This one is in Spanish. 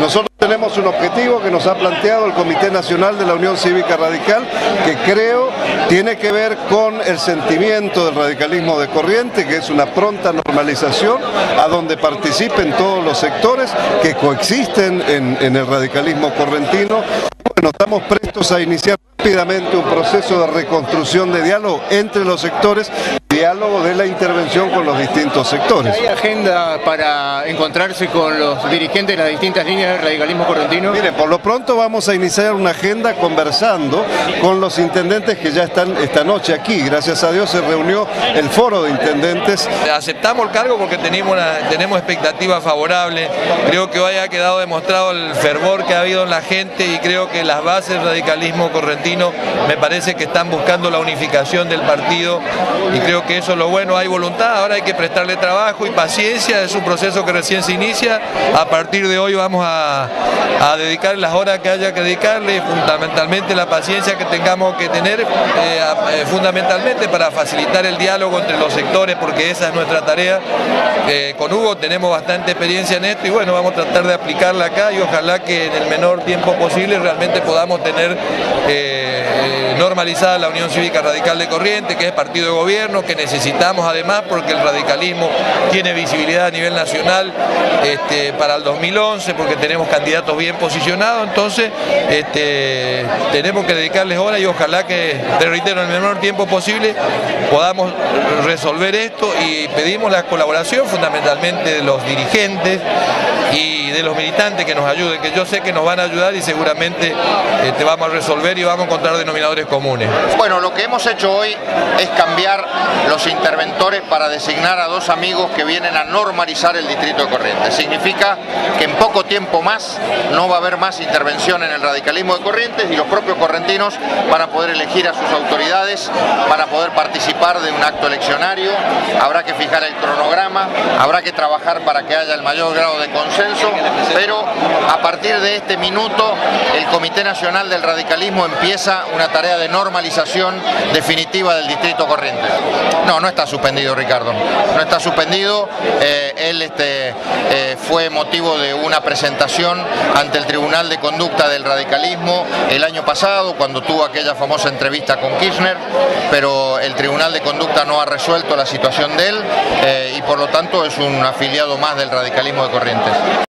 Nosotros tenemos un objetivo que nos ha planteado el Comité Nacional de la Unión Cívica Radical, que creo tiene que ver con el sentimiento del radicalismo de Corrientes, que es una pronta normalización a donde participen todos los sectores que coexisten en el radicalismo correntino. Bueno, estamos prestos a iniciar rápidamente un proceso de reconstrucción de diálogo entre los sectores, diálogo de la intervención con los distintos sectores. ¿Hay agenda para encontrarse con los dirigentes de las distintas líneas del radicalismo correntino? Mire, por lo pronto vamos a iniciar una agenda conversando con los intendentes que ya están esta noche aquí. Gracias a Dios se reunió el foro de intendentes. Aceptamos el cargo porque tenemos expectativas favorables. Creo que hoy ha quedado demostrado el fervor que ha habido en la gente y creo que las bases del radicalismo correntino me parece que están buscando la unificación del partido y creo que eso es lo bueno. Hay voluntad, ahora hay que prestarle trabajo y paciencia, es un proceso que recién se inicia. A partir de hoy vamos a dedicar las horas que haya que dedicarle, fundamentalmente la paciencia que tengamos que tener, fundamentalmente para facilitar el diálogo entre los sectores, porque esa es nuestra tarea. Con Hugo tenemos bastante experiencia en esto y bueno, vamos a tratar de aplicarla acá y ojalá que en el menor tiempo posible realmente podamos tener normalizada la Unión Cívica Radical de Corrientes, que es partido de gobierno, que necesitamos además porque el radicalismo tiene visibilidad a nivel nacional para el 2011, porque tenemos candidatos bien posicionados, entonces tenemos que dedicarles horas y ojalá que, te reitero, en el menor tiempo posible podamos resolver esto y pedimos la colaboración fundamentalmente de los dirigentes y de los militantes que nos ayuden, que yo sé que nos van a ayudar y seguramente vamos a resolver y vamos a encontrar denominadores comunes. Bueno, lo que hemos hecho hoy es cambiar los interventores para designar a dos amigos que vienen a normalizar el distrito de Corrientes. Significa que en poco tiempo más no va a haber más intervención en el radicalismo de Corrientes y los propios correntinos van a poder elegir a sus autoridades, para poder participar de un acto eleccionario, habrá que fijar el cronograma, habrá que trabajar para que haya el mayor grado de consenso, pero a partir de este minuto el Comité Nacional del Radicalismo empieza una tarea de normalización definitiva del distrito Corrientes. No está suspendido, Ricardo, no está suspendido. Él fue motivo de una presentación ante el Tribunal de Conducta del Radicalismo el año pasado, cuando tuvo aquella famosa entrevista con Kirchner, pero el Tribunal de Conducta no ha resuelto la situación de él y por lo tanto es un afiliado más del radicalismo de Corrientes.